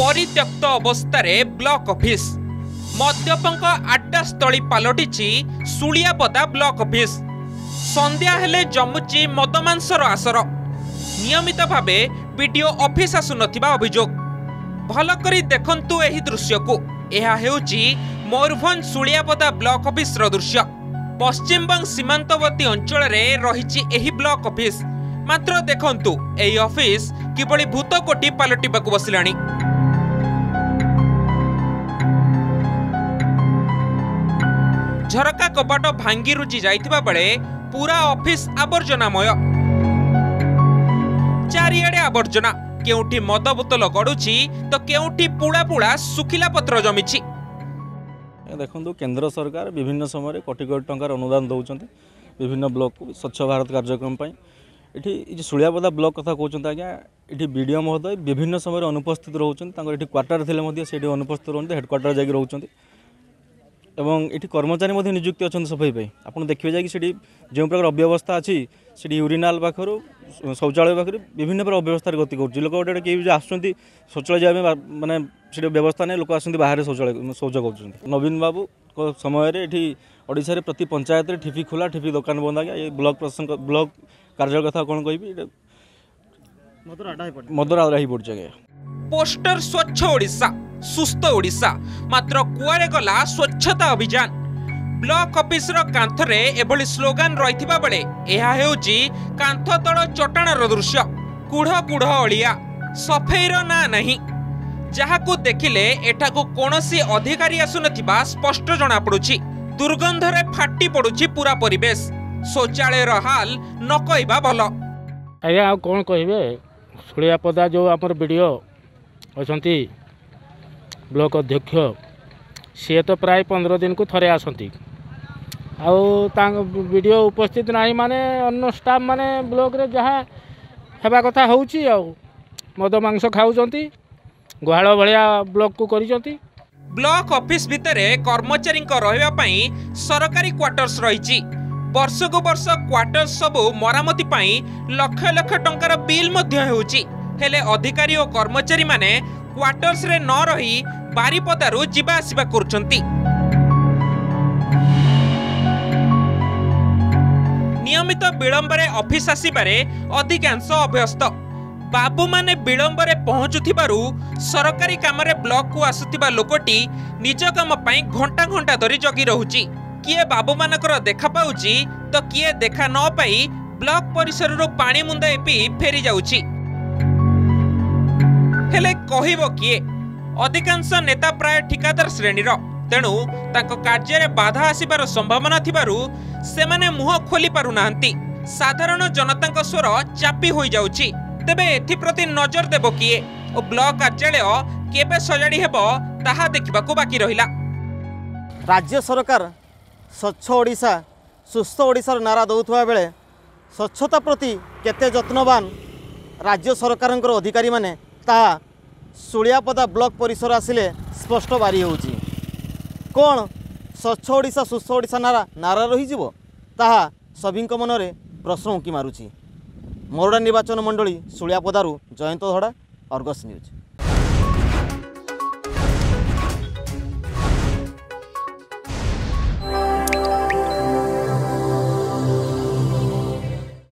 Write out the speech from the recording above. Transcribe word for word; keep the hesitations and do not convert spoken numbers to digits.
परित्यक्त अवस्था block office मद्यपंक Adda स्थली पलटिछि सुलियापदा block office. संध्या हेले जमुची मदमांसर आसर नियमित भावे वीडियो ऑफिस आसु नथिबा अभियोग। भल करी देखंतु एही दृश्य को। एहा हेउची मयूरभंज सुलियापदा ब्लॉक ऑफिस रो दृश्य। पश्चिमबंग सीमांतवर्ती अंचल रे रहिछि एही ब्लॉक ऑफिस। मात्र देखंतु एही ऑफिस किबळी भूतकोटी पलटिबाकू बसिलाणी। झरका कबाट भांगी रुची जाइथिबा बेले पूरा ऑफिस आवर्जनामय। चारिआडे आवर्जना, केउठी मद बोतल गड़ुछि तो केउठी पुड़ा पुड़ा सुखिला पत्र जमिछि। देखो केंद्र सरकार विभिन्न समय कोटी कोटी टंकार अनुदान दौरान विभिन्न ब्लॉक को स्वच्छ भारत कार्यक्रम ये सुलियापदा ब्लॉक कथा कहते आज्ञा ये बीडीओ महोदय विभिन्न समय अनुपस्थित रोचन क्वार्टर थे अनुपस्थित रोते हेडक्वार्टर जाकि रोचते एवं ये कर्मचारी नियुक्ति अच्छा सफाई आप देखिए जाकि जो प्रकार अव्यवस्था अच्छी से यूरिनाल पाखर शौचालय पाखे विभिन्न प्रकार अव्यवस्था गति कर लोक गोटे किए आसुँच शौचालय जाए मानने से व्यवस्था नहीं लोक आसती बाहर शौचालय शौच कर। नवीन बाबू को समय ये ओडिशा रे प्रति पंचायत रे ठिपी खोला ठिपी दुकान बंद आज्ञा ये ब्लॉक प्रशासन ब्लॉक कार्य कथा कौन कह मदर आदा ही पड़े आज्ञा। पोस्टर स्वच्छ ओडिशा सुस्थ ओडिशा मात्र कुआरे गला स्वच्छता अभियान। ब्लॉक ऑफिस रो कांथ रे एभली स्लोगान रहिथिबा बेले एहा हेउची कांथ तळ चटाणर दृश्य। कुढ़ कुढ़ अलिया सफेईर ना नहीं जहाकू देखिले एठाकू कोनोसी अधिकारी आसु नथिबा स्पष्ट जणा पडुची। दुर्गंधरे फाटी पडुची पूरा परिवेश। शौचालय रो हाल न कहबा भलो। आया कौन कहबे सुलियापदा जो आमर वीडियो अछंती ब्लॉक अध्यक्ष सी तो प्राय पंद्रह दिन को थरे आसती वीडियो उपस्थित नहीं माने अन्य स्टाफ माने ब्लॉक रे जहाँ हेबा कथा होउची आ मद मांस खाऊचंती गुहाल भलिया ब्लॉक को करिसंती। ब्लॉक ऑफिस भितरे कर्मचारी रहिबा पई सरकारी क्वार्टर्स रहिची। वर्ष को वर्ष क्वार्टर्स सबु मरामती पई लक्ष लक्ष टंकार बिल मध्य हेउची। हेले अधिकारी और कर्मचारी माने क्वार्टर्स रे न रही बारिपदारू जीवा आसिबा करुछंती। नियमित विलंबरे ऑफिस आसिबारे अधिकांश अभ्यस्त। बाबू माने विलंबरे पहुंचुथिबारु सरकारी कामरे ब्लॉक को आसुथिबा लोकटी निज काम पई घंटा घंटा धरी जगी रहुची। किए बाबू मानकर देखा पाउची तो किए देखा न पाई ब्लॉक परिसर रो पानी मुंदाए पी फेरी जाउची। हेले कहिबो किए अधिकांश नेता प्राय ठिकादार श्रेणीर तेणु ताको कार्य रे बाधा आसिबार संभावना थिबारु सेमाने मुह खोली पारु नाहंती। साधारण जनताଙ୍କ स्वर चापी होई जाउची। तेबे एथि प्रति नजर देबो किए ओ ब्लॉक कार्यालय केबे सजाड़ी हेबो ताहा देखिबाकू बाकी रहिला। राज्य सरकार स्वच्छ ओडिशा सुस्थ ओडिशार नारा दौथुवा बेले स्वच्छता प्रति केते जत्नवान राज्य सरकारंकर अधिकारी माने ताहा सुलियापदा ब्लॉक परिसर आसिले स्पष्ट बारी होउची। कौन स्वच्छ ओडिशा सुस्थ ओडिशा नारा नारा रही जीवो ताहा सभी मनरे प्रश्न उंकी मारुची। मोरडा निर्वाचन मंडली सुलियापदारू जयंत धड़ा, अर्गस न्यूज।